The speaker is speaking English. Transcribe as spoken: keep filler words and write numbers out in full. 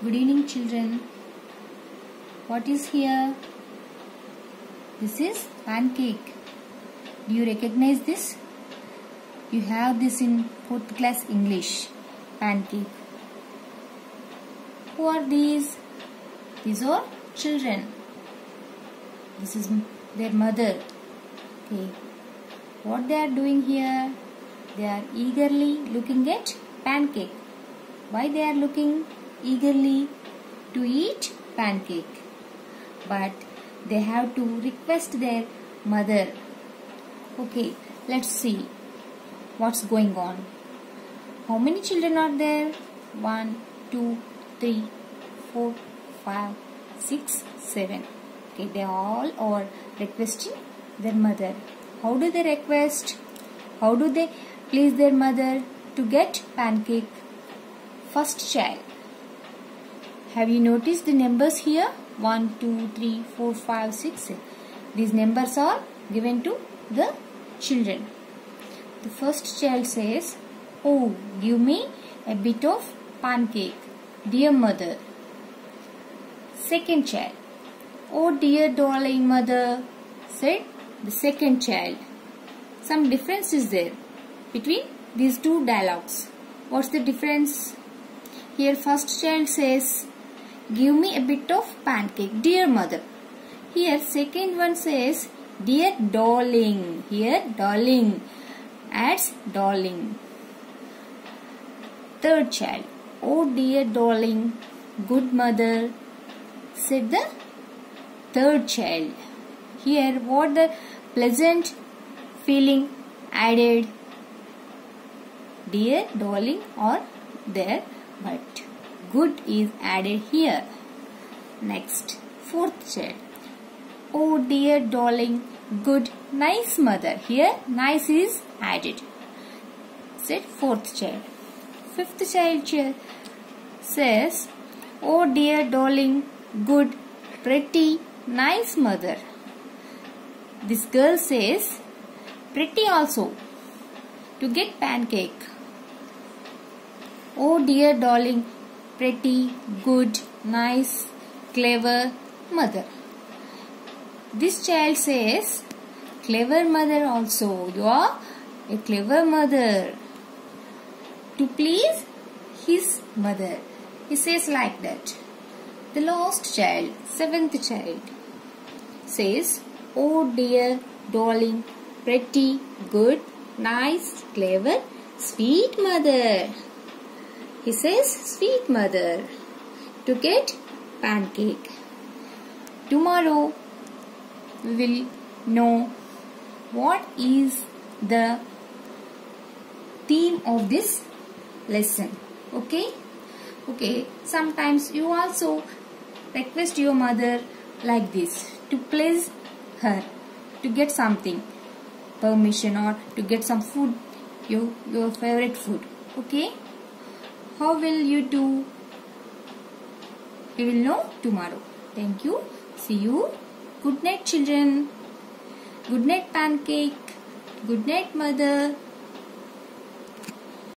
Good evening, children. What is here? This is pancake. Do you recognize this? You have this in fourth class English. Pancake. Who are these? These are children. This is their mother. Okay. What they are doing here? They are eagerly looking at pancake. Why they are looking eagerly to eat pancake? But they have to request their mother. Okay, let's see what's going on. How many children are there? One, two, three, four, five, six, seven. Okay, they all are requesting their mother. How do they request? How do they please their mother to get pancake? First child. Have you noticed the numbers here? one, two, three, four, five, six. These numbers are given to the children. The first child says, "Oh, give me a bit of pancake, dear mother." Second child. "Oh, dear darling mother," said the second child. Some difference is there between these two dialogues. What's the difference? Here first child says, "Give me a bit of pancake, dear mother." Here second one says, "Dear darling." Here darling adds darling. Third child, "Oh dear darling, good mother," said the third child. Here what the pleasant feeling added? Dear darling or there, but good is added here. Next, fourth child. "Oh dear darling, good, nice mother." Here nice is added. Said fourth child. Fifth child says, "Oh dear darling, good, pretty, nice mother." This girl says, "Pretty also," to get pancake. "Oh dear darling, pretty, good, nice, clever mother." This child says, "Clever mother also. You are a clever mother," to please his mother. He says like that. The last child, seventh child, says, "Oh dear darling, pretty, good, nice, clever, sweet mother." He says sweet mother to get pancake. Tomorrow we will know what is the theme of this lesson. Okay? Okay. Sometimes you also request your mother like this to please her, to get something, permission or to get some food, your, your favorite food. Okay? How will you do? We will know tomorrow. Thank you. See you. Good night, children. Good night, pancake. Good night, mother.